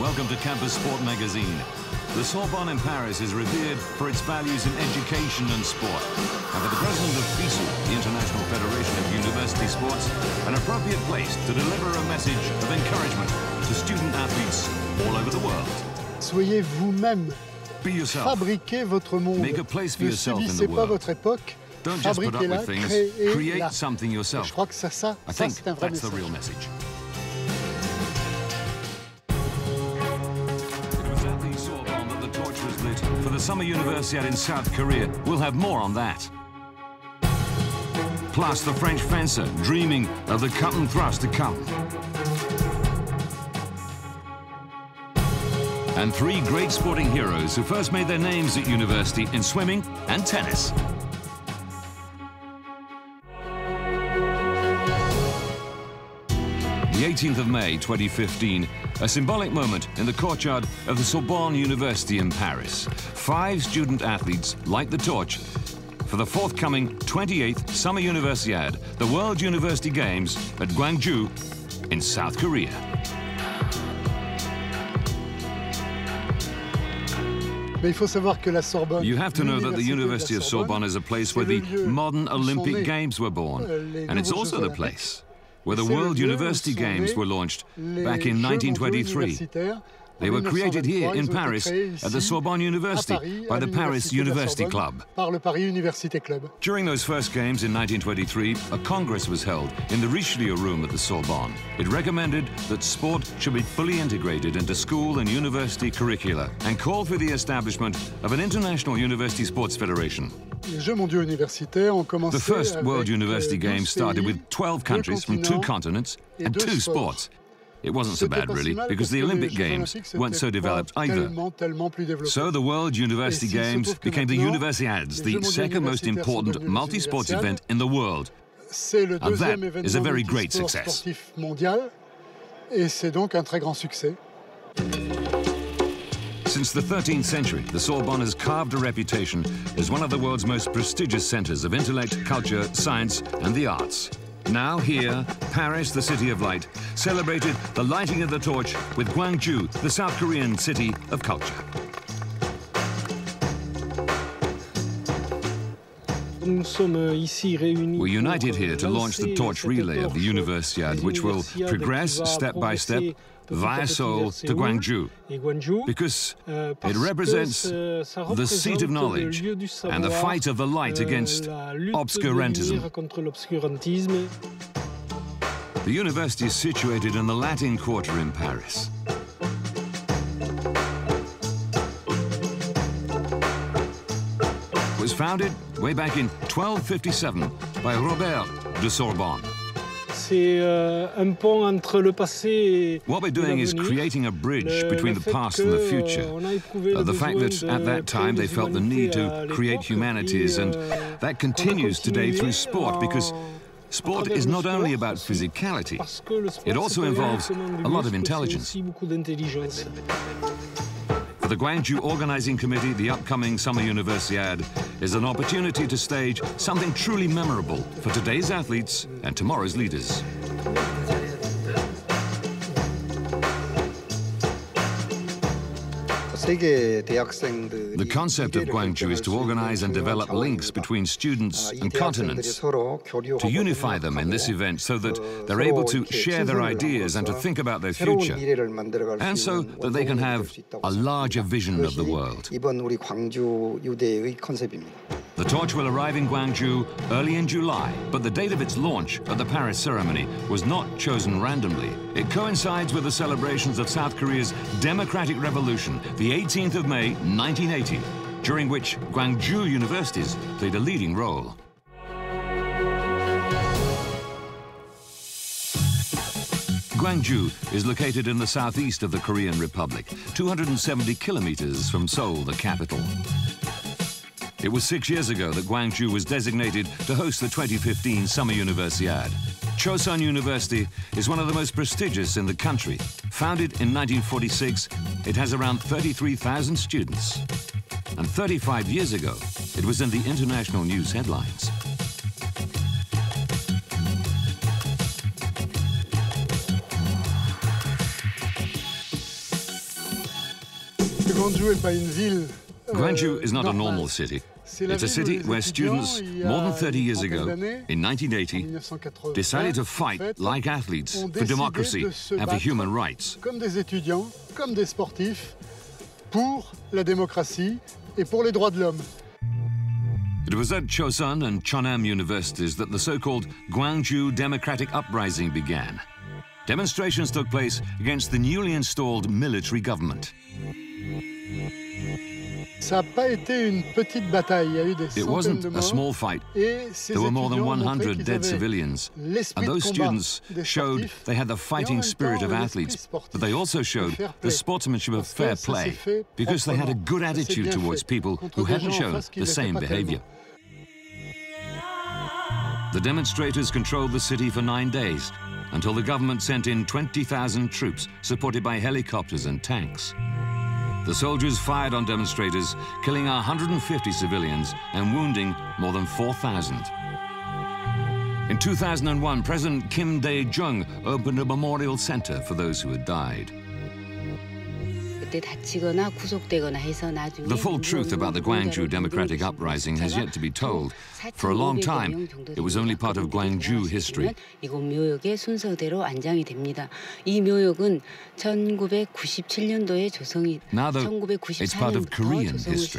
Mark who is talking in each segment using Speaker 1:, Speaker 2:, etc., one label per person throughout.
Speaker 1: Welcome to Campus Sport magazine. The Sorbonne in Paris is revered for its values in education and sport. And for the president of FISU, the International Federation of University Sports, an appropriate place to deliver a message of encouragement to student athletes all over the world.
Speaker 2: Soyez vous-même.
Speaker 1: Be yourself.
Speaker 2: Fabriquez votre monde.
Speaker 1: Make a place for
Speaker 2: Ne
Speaker 1: yourself in the
Speaker 2: subissez pas
Speaker 1: world.
Speaker 2: votre époque.
Speaker 1: Don't just put up
Speaker 2: Fabriquez-la,
Speaker 1: with things,
Speaker 2: créez-la.
Speaker 1: create something yourself.
Speaker 2: Je crois que ça
Speaker 1: I think
Speaker 2: c'est un vrai
Speaker 1: that's the
Speaker 2: message.
Speaker 1: real message. It was at the Sorbonne that the torch was lit for the Summer Universiade in South Korea. We'll have more on that. Plus the French fencer dreaming of the cut and thrust to come. And three great sporting heroes who first made their names at university in swimming and tennis. The 18th of May 2015, a symbolic moment in the courtyard of the Sorbonne University in Paris. 5 student athletes light the torch for the forthcoming 28th Summer Universiade, the World University Games at Gwangju in South Korea.
Speaker 2: Mais il faut savoir que la Sorbonne,
Speaker 1: You have to know that the University of Sorbonne is a place where the modern Olympic Games were born. And it's also the place where the World University Games were launched back in 1923. They were created here in Paris at the Sorbonne University by the Paris University Club.
Speaker 2: Par le Paris Université Club.
Speaker 1: During those first games in 1923, a congress was held in the Richelieu Room at the Sorbonne. It recommended that sport should be fully integrated into school and university curricula and called for the establishment of an international university sports federation.
Speaker 2: Les Jeux mondiaux universitaires ont commencé
Speaker 1: The first World
Speaker 2: avec,
Speaker 1: University
Speaker 2: 12
Speaker 1: Games started
Speaker 2: pays,
Speaker 1: with 12 countries from 2 continents
Speaker 2: et
Speaker 1: and
Speaker 2: 2
Speaker 1: 2
Speaker 2: sports.
Speaker 1: sports. It wasn't so bad, really, because the Olympic Games weren't so developed either. So the World University Games became the Universiades, the second most important multi-sports event in the world. And that is a very great success.
Speaker 2: Mondial, et c'est donc un très grand succès.
Speaker 1: Since the 13th century, the Sorbonne has carved a reputation as one of the world's most prestigious centers of intellect, culture, science, and the arts. Now here, Paris, the City of Light, celebrated the lighting of the torch with Gwangju, the South Korean city of culture. We're united here to launch the torch relay of the Universiade, which will progress step by step via Seoul to Gwangju, because it represents the seat of knowledge and the fight of the light against obscurantism. The university is situated in the Latin Quarter in Paris. It was founded way back in 1257 by Robert de Sorbonne. What we're doing is creating a bridge between the past and the future. The fact that at that time they felt the need to create humanities, and that continues today through sport, because sport is not only about physicality, it also involves a lot of intelligence. For the Gwangju Organizing Committee, the upcoming Summer Universiade is an opportunity to stage something truly memorable for today's athletes and tomorrow's leaders. The concept of Gwangju is to organize and develop links between students and continents, to unify them in this event so that they're able to share their ideas and to think about their future, and so that they can have a larger vision of the world. The torch will arrive in Gwangju early in July, but the date of its launch at the Paris ceremony was not chosen randomly. It coincides with the celebrations of South Korea's Democratic Revolution, the 18th of May, 1980, during which Gwangju universities played a leading role. Gwangju is located in the southeast of the Korean Republic, 270 kilometers from Seoul, the capital. It was 6 years ago that Gwangju was designated to host the 2015 Summer Universiade. Chosun University is one of the most prestigious in the country. Founded in 1946, it has around 33,000 students. And 35 years ago, it was in the international news headlines.
Speaker 2: Guangzhou n'est pas une ville.
Speaker 1: Guangzhou is not a normal city. It's a city where students, more than 30 years ago, in 1980, decided to fight like athletes for democracy and for human rights.
Speaker 2: Comme des étudiants, comme des sportifs, pour la démocratie et pour les droits de l'homme.
Speaker 1: It was at Chosun and Chonnam universities that the so-called Guangzhou Democratic Uprising began. Demonstrations took place against the newly installed military government.
Speaker 2: Ça n'a pas été une petite bataille, il y a eu des
Speaker 1: It
Speaker 2: centaines
Speaker 1: wasn't
Speaker 2: de
Speaker 1: a
Speaker 2: morts.
Speaker 1: small fight.
Speaker 2: Et ces
Speaker 1: There were more than
Speaker 2: étudiants ont montré
Speaker 1: 100
Speaker 2: qu'ils
Speaker 1: dead
Speaker 2: avaient
Speaker 1: civilians.
Speaker 2: l'esprit
Speaker 1: And
Speaker 2: de
Speaker 1: those
Speaker 2: combat
Speaker 1: students
Speaker 2: des
Speaker 1: showed
Speaker 2: sportifs,
Speaker 1: they had the
Speaker 2: et en
Speaker 1: fighting
Speaker 2: même
Speaker 1: spirit
Speaker 2: temps
Speaker 1: of
Speaker 2: l'esprit
Speaker 1: athletes,
Speaker 2: sportif,
Speaker 1: but they also
Speaker 2: le
Speaker 1: showed
Speaker 2: fair
Speaker 1: the
Speaker 2: play.
Speaker 1: sportsmanship of
Speaker 2: Parce que
Speaker 1: fair
Speaker 2: ça
Speaker 1: play,
Speaker 2: s'est fait
Speaker 1: because they had a good
Speaker 2: proprement. Ça s'est
Speaker 1: attitude
Speaker 2: bien
Speaker 1: towards
Speaker 2: fait,
Speaker 1: people
Speaker 2: contre
Speaker 1: who
Speaker 2: des
Speaker 1: hadn't
Speaker 2: gens en
Speaker 1: shown
Speaker 2: face qui
Speaker 1: the
Speaker 2: l'étaient
Speaker 1: same
Speaker 2: pas
Speaker 1: behavior.
Speaker 2: tellement.
Speaker 1: The demonstrators controlled the city for 9 days, until the government sent in 20,000 troops, supported by helicopters and tanks. The soldiers fired on demonstrators, killing 150 civilians and wounding more than 4,000. In 2001, President Kim Dae-jung opened a memorial center for those who had died. The full truth about the Guangzhou Democratic Uprising has yet to be told. For a long time, it was only part of Guangzhou history. Now, though, it's part of Korean history.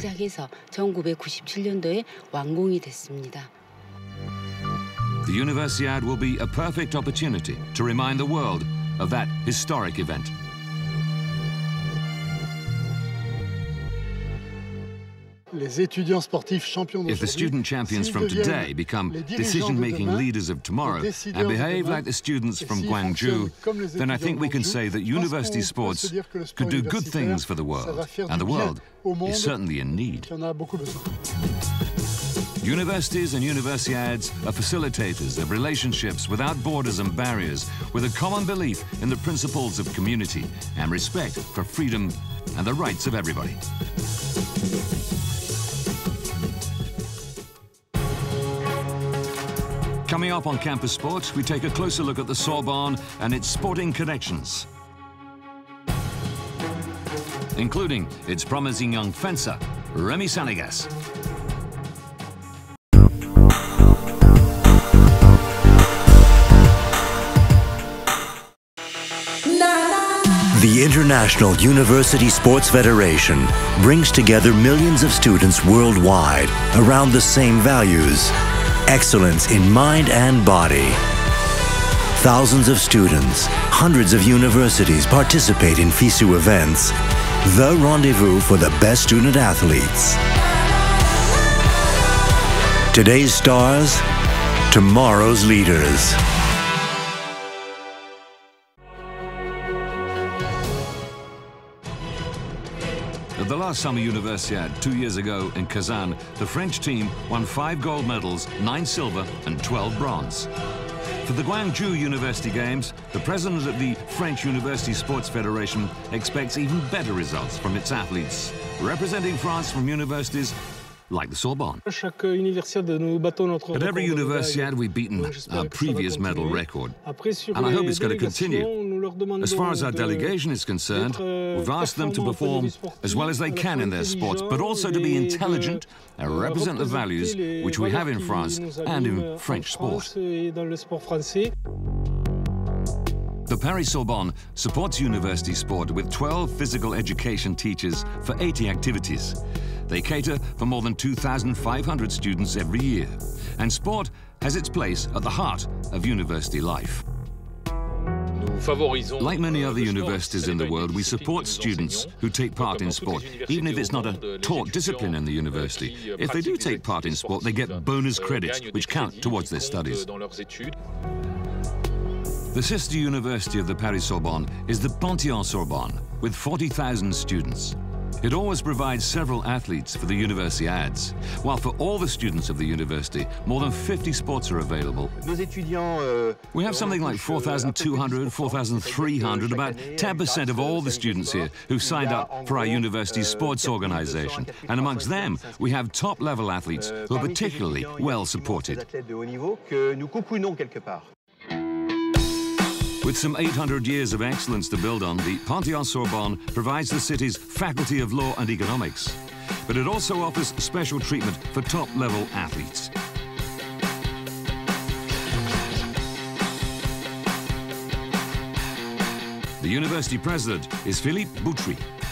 Speaker 1: The Universiade will be a perfect opportunity to remind the world of that historic event.
Speaker 2: Les étudiants sportifs champions
Speaker 1: If the student champions from today become decision-making leaders of tomorrow and behave like the students from Guangzhou, then I think we can say that university sports could do good things for the world, and the world is certainly in need. Universities and universiades are facilitators of relationships without borders and barriers, with a common belief in the principles of community and respect for freedom and the rights of everybody. Coming up on Campus Sports, we take a closer look at the Sorbonne and its sporting connections, including its promising young fencer, Remy Sanegas.
Speaker 3: The International University Sports Federation brings together millions of students worldwide around the same values: excellence in mind and body. Thousands of students, hundreds of universities participate in FISU events, the rendezvous for the best student athletes. Today's stars, tomorrow's leaders.
Speaker 1: At the last Summer Universiade 2 years ago in Kazan, the French team won 5 gold medals, 9 silver and 12 bronze. For the Guangzhou University Games, the president of the French University Sports Federation expects even better results from its athletes, representing France from universities like the Sorbonne. At every Universiade, we've beaten our previous medal record, and I hope it's going to continue. As far as our delegation is concerned, we've asked them to perform as well as they can in their sports, but also to be intelligent and represent the values which we have in France and in French sport. The Paris Sorbonne supports university sport with 12 physical education teachers for 80 activities. They cater for more than 2,500 students every year, and sport has its place at the heart of university life. Like many other universities in the world, we support students who take part in sport, even if it's not a taught discipline in the university. If they do take part in sport, they get bonus credits, which count towards their studies. The sister university of the Paris Sorbonne is the Panthéon-Sorbonne, with 40,000 students. It always provides several athletes for the Universiades, while for all the students of the university, more than 50 sports are available. We have something like 4,200, 4,300, about 10% of all the students here who signed up for our university sports organization. And amongst them, we have top-level athletes who are particularly well supported. With some 800 years of excellence to build on, the Panthéon-Sorbonne provides the city's Faculty of Law and Economics. But it also offers special treatment for top-level athletes. The university president is Philippe Boutry.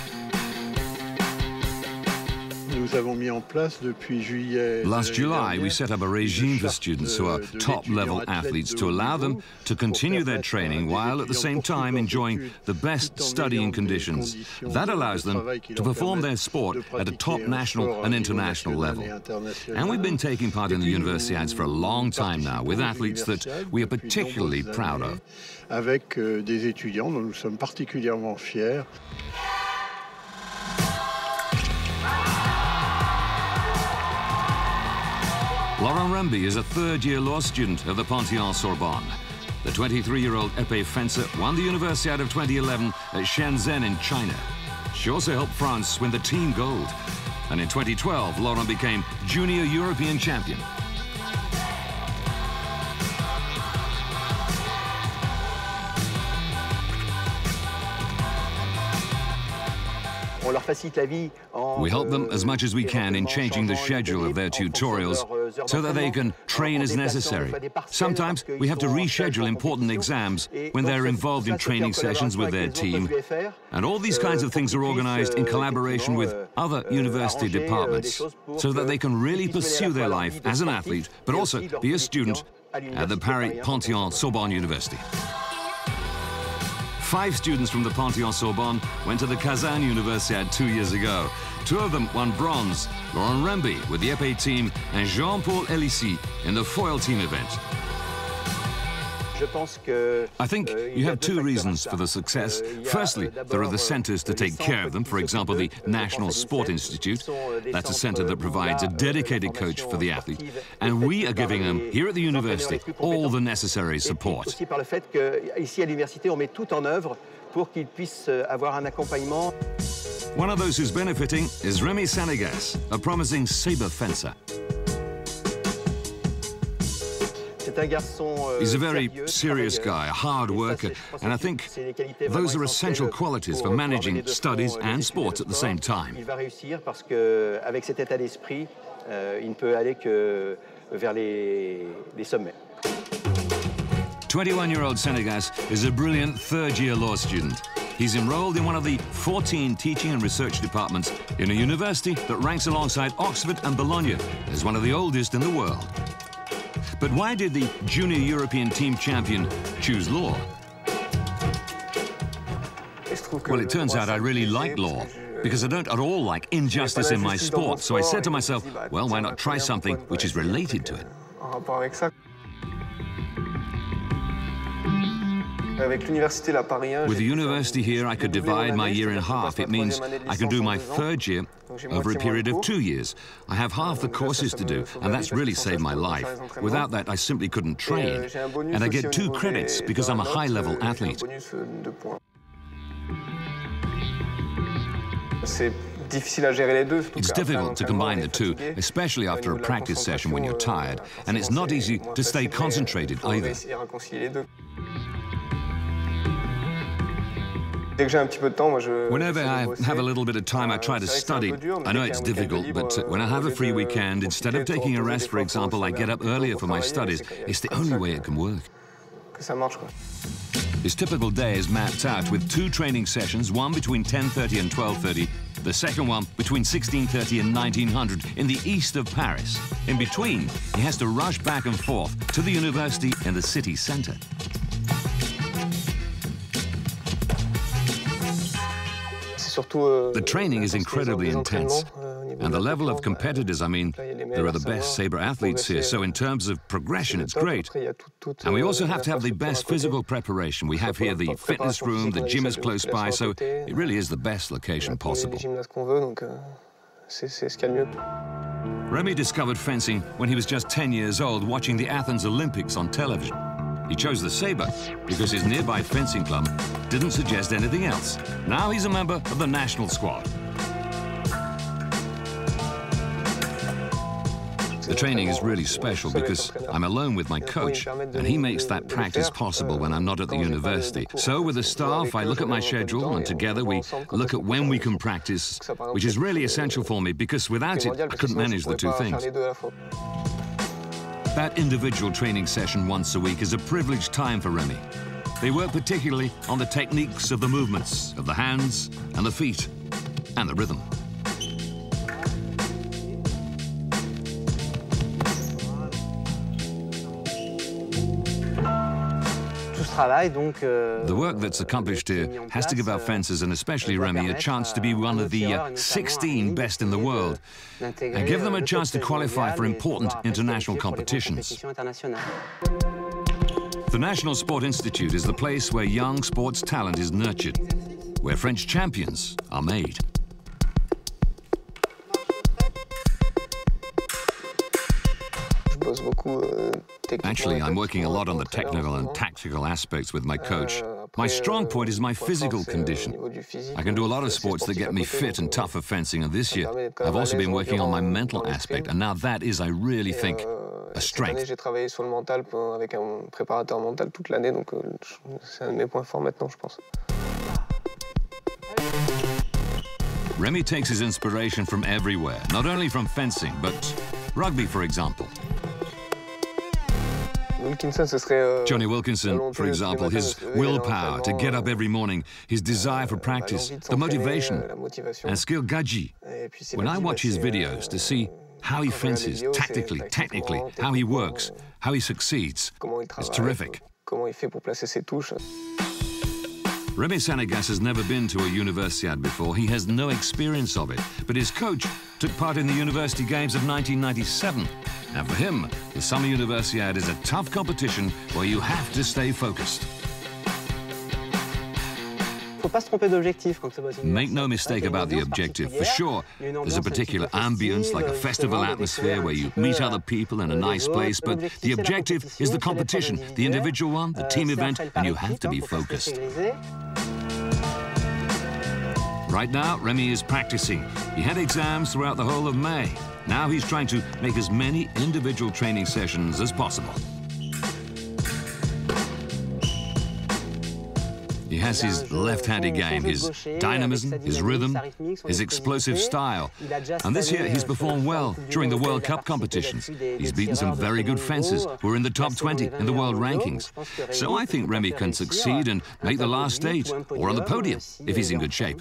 Speaker 2: Last
Speaker 1: July, we set up a regime for students who are top-level athletes to allow them to continue their training while at the same time enjoying the best studying conditions. That allows them to perform their sport at a top national and international level. And we've been taking part in the Universiades for a long time now with athletes that we are particularly proud of.
Speaker 2: Avec des étudiants dont nous sommes particulièrement fiers.
Speaker 1: Laurent Remby is a third-year law student of the Panthéon-Sorbonne. The 23-year-old épée fencer won the Universiade of 2011 at Shenzhen in China. She also helped France win the team gold. And in 2012, Laurent became junior European champion. We help them as much as we can in changing the schedule of their tutorials so that they can train as necessary. Sometimes we have to reschedule important exams when they're involved in training sessions with their team. And all these kinds of things are organized in collaboration with other university departments so that they can really pursue their life as an athlete, but also be a student at the Paris Panthéon-Sorbonne University. 5 students from the Panthéon-Sorbonne went to the Kazan Universiade 2 years ago. 2 of them won bronze, Laurent Remby with the épée team and Jean-Paul Elissi in the foil team event. I think you have 2 reasons for the success. Firstly, there are the centers to take care of them, for example, the National Sport Institute. That's a center that provides a dedicated coach for the athlete. And we are giving them, here at the university, all the necessary support. One of those who's benefiting is Rémi Senegas, a promising saber fencer. He's a very serious guy, a hard worker, and I think those are essential qualities for managing studies and sports at the same time. 21-year-old Senegas is a brilliant third-year law student. He's enrolled in one of the 14 teaching and research departments in a university that ranks alongside Oxford and Bologna as one of the oldest in the world. But why did the junior European team champion choose law? Well, it turns out I really like law, because I don't at all like injustice in my sport. So I said to myself, well, why not try something which is related to it? With the university here, I could divide my year in half. It means I can do my third year over a period of 2 years. I have half the courses to do, and that's really saved my life. Without that, I simply couldn't train. And I get 2 credits because I'm a high-level athlete. It's difficult to combine the 2, especially after a practice session when you're tired, and it's not easy to stay concentrated either. Whenever I have a little bit of time, I try to study. I know it's difficult, but when I have a free weekend, instead of taking a rest, for example, I get up earlier for my studies. It's the only way it can work. His typical day is mapped out with 2 training sessions, one between 10:30 and 12:30, the second one between 16:30 and 1900 in the east of Paris. In between, he has to rush back and forth to the university in the city center. The training is incredibly intense, and the level of competitors, I mean, there are the best saber athletes here, so in terms of progression, it's great. And we also have to have the best physical preparation. We have here the fitness room, the gym is close by, so it really is the best location possible. Rémi discovered fencing when he was just 10 years old, watching the Athens Olympics on television. He chose the saber because his nearby fencing club didn't suggest anything else. Now he's a member of the national squad. The training is really special because I'm alone with my coach, and he makes that practice possible when I'm not at the university. So with the staff, I look at my schedule, and together we look at when we can practice, which is really essential for me because without it, I couldn't manage the two things. That individual training session once a week is a privileged time for Remy. They work particularly on the techniques of the movements, of the hands and the feet, and the rhythm. The work that's accomplished here has to give our fencers, and especially Remy, a chance to be one of the 16 best in the world and give them a chance to qualify for important international competitions. The National Sport Institute is the place where young sports talent is nurtured, where French champions are made. Actually, I'm working a lot on the technical and tactical aspects with my coach. My strong point is my physical condition. I can do a lot of sports that get me fit and tough for fencing, and this year I've also been working on my mental aspect, and now that is, I really think, a strength. Remy takes his inspiration from everywhere, not only from fencing, but rugby, for example. Johnny Wilkinson, for example, his willpower to get up every morning, his desire for practice, the motivation, and Skill Gadji. When I watch his videos to see how he fences, tactically, technically, how he works, how he succeeds, it's terrific. Remy Sanegas has never been to a Universiade before. He has no experience of it, but his coach took part in the University Games of 1997. And for him, the Summer Universiade is a tough competition where you have to stay focused. Make no mistake about the objective. For sure, there's a particular ambience, like a festival atmosphere where you meet other people in a nice place, but the objective is the competition, the individual one, the team event, and you have to be focused. Right now, Remy is practicing. He had exams throughout the whole of May. Now he's trying to make as many individual training sessions as possible. He has his left-handed game, his dynamism, his rhythm, his explosive style. And this year he's performed well during the World Cup competitions. He's beaten some very good fencers who are in the top 20 in the world rankings. So I think Remy can succeed and make the last 8 or on the podium if he's in good shape.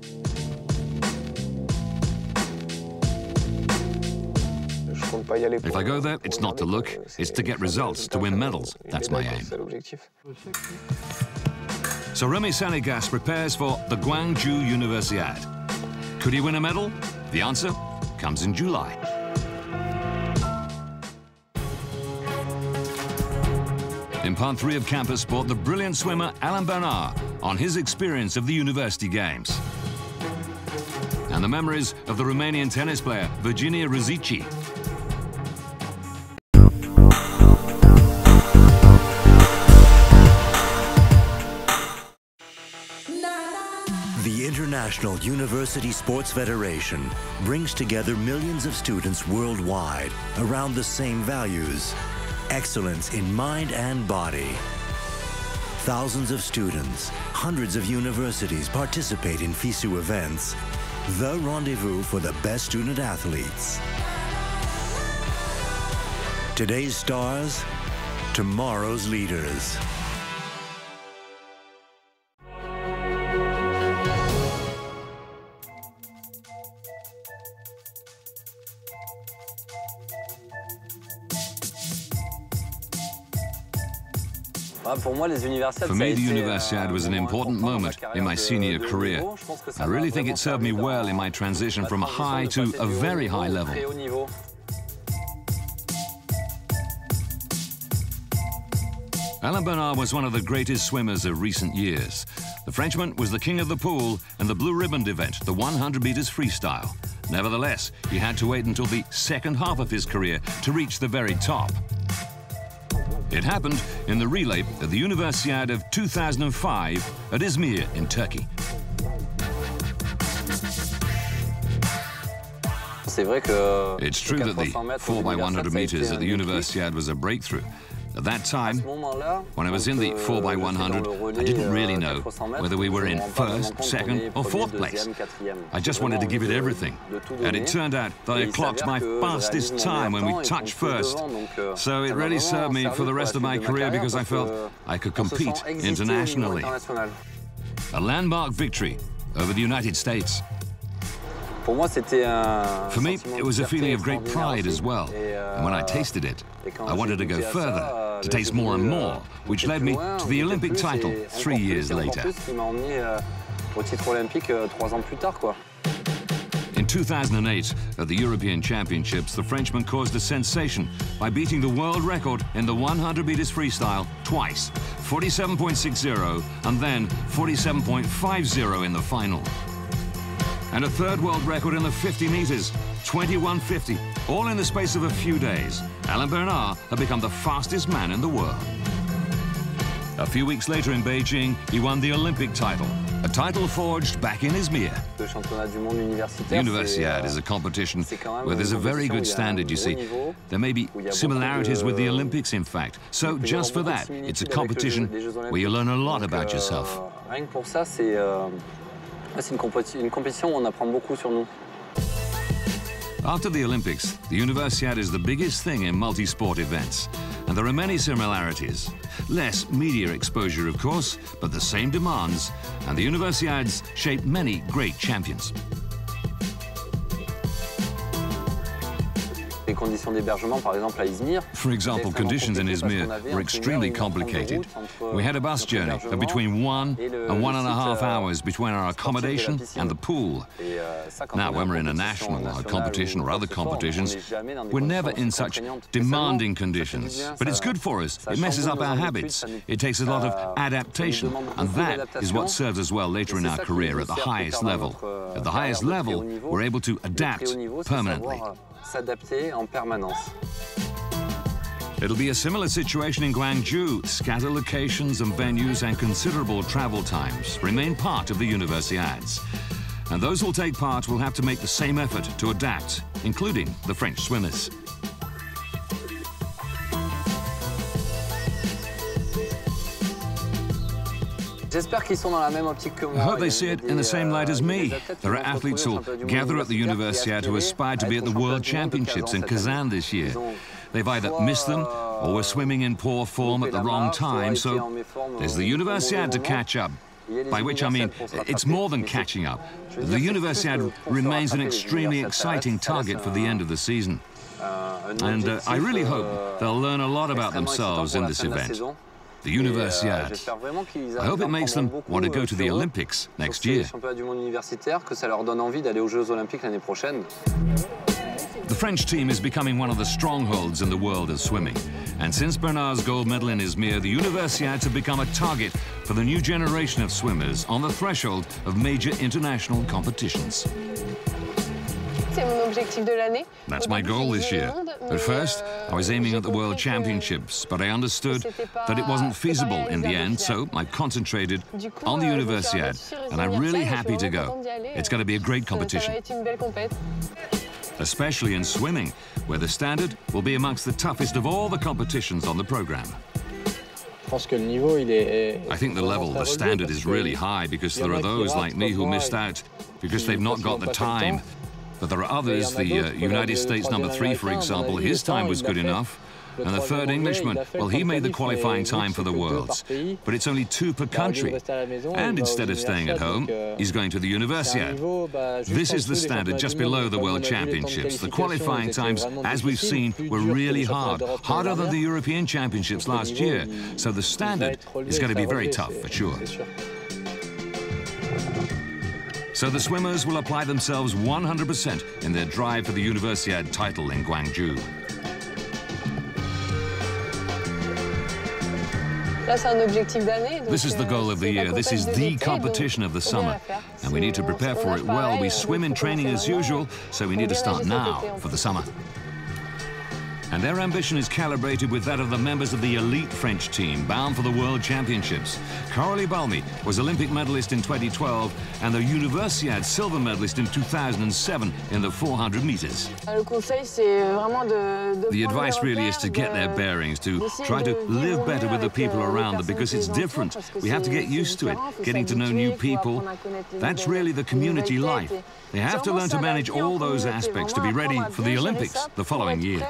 Speaker 1: If I go there, it's not to look, it's to get results, to win medals. That's my aim. So Remy Sanegas prepares for the Gwangju Universiade. Could he win a medal? The answer comes in July. In part 3 of Campus Sport, the brilliant swimmer Alain Bernard on his experience of the University Games. And the memories of the Romanian tennis player Virginia Ruzici.
Speaker 3: The International University Sports Federation brings together millions of students worldwide around the same values: excellence in mind and body. Thousands of students, hundreds of universities participate in FISU events, the rendezvous for the best student athletes. Today's stars, tomorrow's leaders.
Speaker 1: For me, the Universiade was an important moment in my senior career. I really think it served me well in my transition from a high to a very high level. Alain Bernard was one of the greatest swimmers of recent years. The Frenchman was the king of the pool and the blue ribbon event, the 100 meters freestyle. Nevertheless, he had to wait until the second half of his career to reach the very top. It happened in the relay at the Universiade of 2005 at Izmir in Turkey. It's true that the 4x100 meters at the Universiade was a breakthrough. At that time, when I was in the 4x100, I didn't really know whether we were in first, second or fourth place. I just wanted to give it everything. And it turned out that I clocked my fastest time when we touched first. So it really served me for the rest of my career because I felt I could compete internationally. A landmark victory over the United States. For me, it was a feeling of great pride as well. And when I tasted it, I wanted to go further, to taste more and more, which led me to the Olympic title 3 years later. In 2008, at the European Championships, the Frenchman caused a sensation by beating the world record in the 100 meters freestyle twice, 47.60 and then 47.50 in the final. And a third world record in the 50 meters, 21.50, all in the space of a few days. Alain Bernard had become the fastest man in the world. A few weeks later in Beijing, he won the Olympic title, a title forged back in Izmir. The Universiade is a competition where there's a very good standard, you see. There may be similarities with the Olympics, in fact. So just for that, it's a competition where you learn a lot about yourself. After the Olympics, the Universiade is the biggest thing in multi-sport events. And there are many similarities. Less media exposure, of course, but the same demands. And the Universiades shape many great champions. For example, conditions in Izmir were extremely complicated. We had a bus journey of between 1 and 1.5 hours between our accommodation and the pool. Now, when we're in a national competition or other competitions, we're never in such demanding conditions. But it's good for us. It messes up our habits. It takes a lot of adaptation. And that is what serves us well later in our career at the highest level. At the highest level, we're able to adapt permanently. It'll be a similar situation in Gwangju. Scattered locations and venues and considerable travel times remain part of the Universiades. And those who'll take part will have to make the same effort to adapt, including the French swimmers. I hope they see it in the same light as me. There are athletes who'll gather at the Universiade who aspired to be at the World Championships in Kazan this year. They've either missed them or were swimming in poor form at the wrong time, so there's the Universiade to catch up. By which I mean, it's more than catching up. The Universiade remains an extremely exciting target for the end of the season. And I really hope they'll learn a lot about themselves in this event. The Universiade. I hope it makes them want to go to the Olympics next year. The French team is becoming one of the strongholds in the world of swimming. And since Bernard's gold medal in Izmir, the Universiades have become a target for the new generation of swimmers on the threshold of major international competitions. That's my goal this year. At first, I was aiming at the World Championships, but I understood that it wasn't feasible in the end, so I concentrated on the Universiade, and I'm really happy to go. It's going to be a great competition. Especially in swimming, where the standard will be amongst the toughest of all the competitions on the program. I think the level, the standard is really high because there are those like me who missed out because they've not got the time. But there are others, the United States #3, for example, his time was good enough. And the third Englishman, well, he made the qualifying time for the Worlds. But it's only 2 per country. And instead of staying at home, he's going to the Universiade. This is the standard just below the World Championships. The qualifying times, as we've seen, were really hard. Harder than the European Championships last year. So the standard is going to be very tough, for sure. So the swimmers will apply themselves 100% in their drive for the Universiade title in Gwangju. This is the goal of the year. This is the competition of the summer. And we need to prepare for it well. We swim in training as usual, so we need to start now for the summer. And their ambition is calibrated with that of the members of the elite French team bound for the World Championships. Coralie Balmy was Olympic medalist in 2012 and the Universiade silver medalist in 2007 in the 400 meters. The advice really is to get their bearings, to try to live better with the people around them, because it's different. We have to get used to it, getting to know new people. That's really the community life. They have to learn to manage all those aspects to be ready for the Olympics the following year.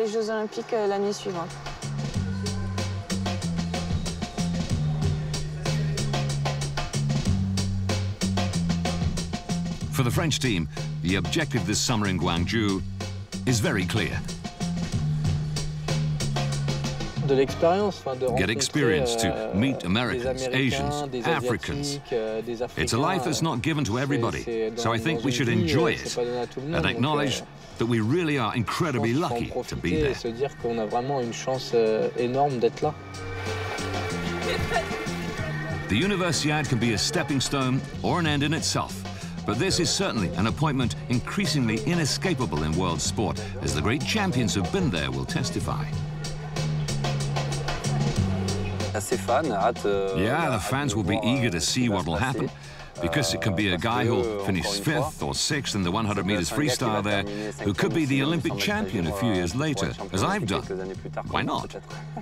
Speaker 1: For the French team, the objective this summer in Gwangju is very clear. Get experience to meet Americans, Asians, Africans. It's a life that's not given to everybody, so I think we should enjoy it and acknowledge that we really are incredibly lucky to be there. The Universiade can be a stepping stone or an end in itself, but this is certainly an appointment increasingly inescapable in world sport, as the great champions who've been there will testify. Yeah, the fans will be eager to see what will happen, because it can be a guy who'll finish 5th or 6th in the 100 meters freestyle there, who could be the Olympic champion a few years later, as I've done. Why not?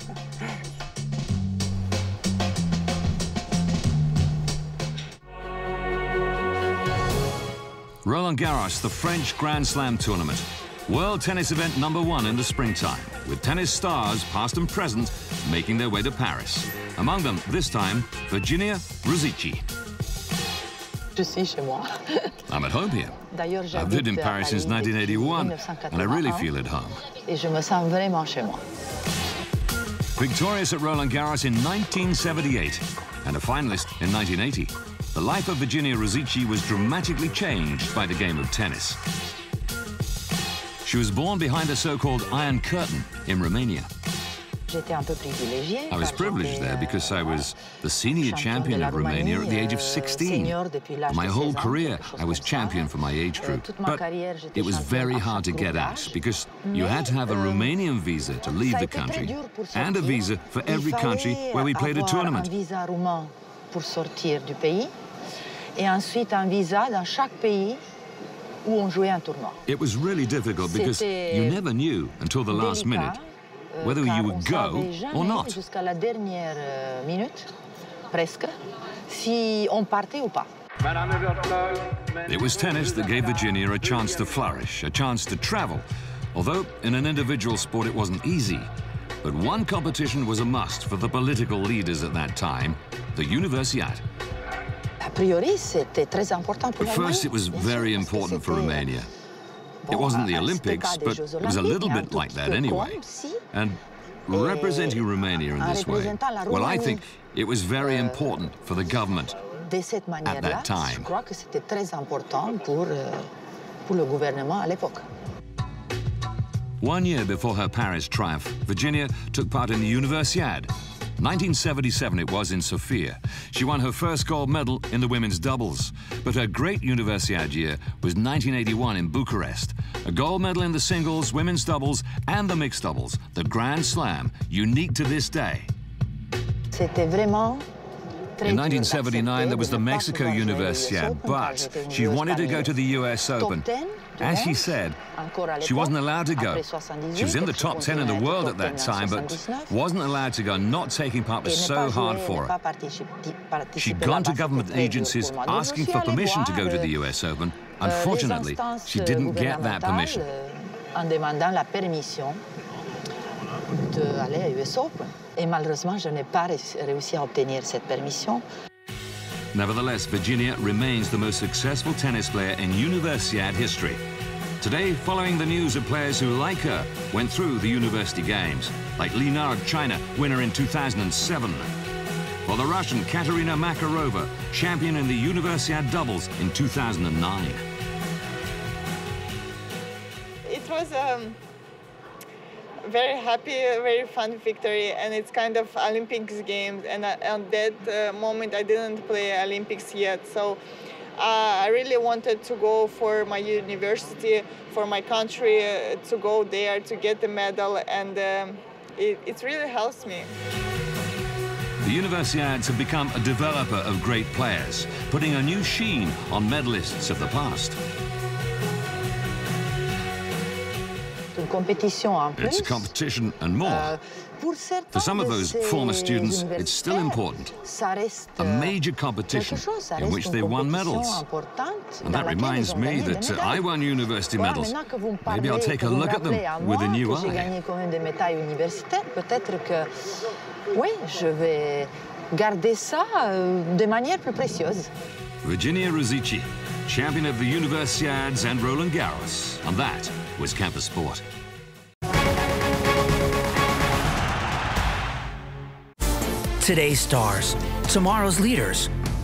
Speaker 1: Roland Garros, the French Grand Slam tournament. World tennis event #1 in the springtime, with tennis stars, past and present, making their way to Paris. Among them, this time, Virginia Ruzici. I'm at home here. I've lived in Paris since 1981, and I really feel at home. Victorious at Roland Garros in 1978, and a finalist in 1980. The life of Virginia Ruzici was dramatically changed by the game of tennis. She was born behind a so-called Iron Curtain in Romania. I was privileged there because I was the senior champion of Romania at the age of 16. My whole career, I was champion for my age group. But it was very hard to get at because you had to have a Romanian visa to leave the country and a visa for every country where we played a tournament. It was really difficult because you never knew until the last minute whether you would go or not. It was tennis that gave Virginia a chance to flourish, a chance to travel. Although in an individual sport it wasn't easy. But one competition was a must for the political leaders at that time, the Universiade. At first, it was very important for Romania. It wasn't the Olympics, but it was a little bit like that anyway. And representing Romania in this way, well, I think it was very important for the government at that time. One year before her Paris triumph, Virginia took part in the Universiade. 1977 it was in Sofia. She won her first gold medal in the women's doubles. But her great Universiade year was 1981 in Bucharest. A gold medal in the singles, women's doubles, and the mixed doubles. The Grand Slam, unique to this day. In 1979, there was the Mexico Universiade, but she wanted to go to the US Open. As she said, she wasn't allowed to go. She was in the top 10 in the world at that time, but wasn't allowed to go. Not taking part was so hard for her. She'd gone to government agencies asking for permission to go to the US Open. Unfortunately, she didn't get that permission. Nevertheless, Virginia remains the most successful tennis player in Universiade history. Today, following the news of players who, like her, went through the university games, like Li Na of China, winner in 2007, or the Russian Katerina Makarova, champion in the Universiade doubles in 2009.
Speaker 4: It was very happy, very fun victory, and it's kind of Olympics games, and at that moment I didn't play Olympics yet, so I really wanted to go for my university, for my country, to go there to get the medal, and it really helps me.
Speaker 1: The Universiades have become a developer of great players, putting a new sheen on medalists of the past. It's competition and more. For some of those former students, it's still important. A major competition in which they won medals. And that reminds me that I won university medals. Maybe I'll take a look at them with a new eye. Virginia Ruzici, champion of the Universiades and Roland Garros. And that was Campus Sport.
Speaker 5: Today's stars, tomorrow's leaders.